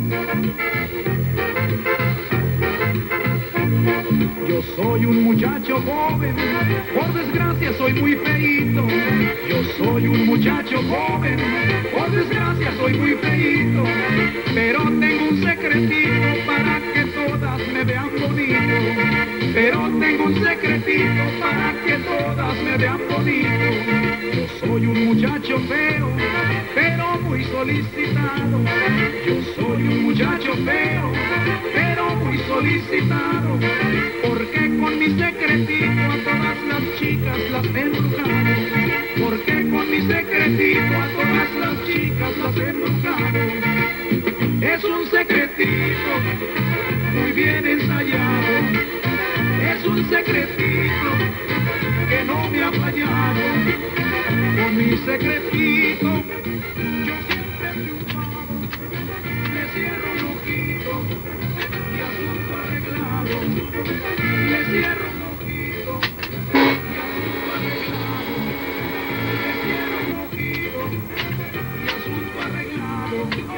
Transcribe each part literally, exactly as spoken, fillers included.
Yo soy un muchacho joven, por desgracia soy muy feíto. Yo soy un muchacho joven, por desgracia soy muy feíto. Pero tengo un secretito para que todas me vean bonito. Pero tengo un secretito para que todas me vean bonito. Yo soy un muchacho feo, pero muy solicitado. Yo soy un muchacho feo, pero muy solicitado. Porque con mi secretito a todas las chicas las he embrujado. Porque con mi secretito a todas las chicas las he embrujado. Es un secretito muy bien ensayado. Es un secretito que no me ha fallado. Con mi secretito yo siempre he triunfado. Le cierro un ojito y asunto arreglado. Le cierro un ojito y asunto arreglado. Le cierro un ojito y asunto arreglado.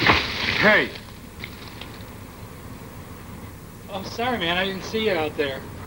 Hey! Oh, sorry, man. I didn't see you out there.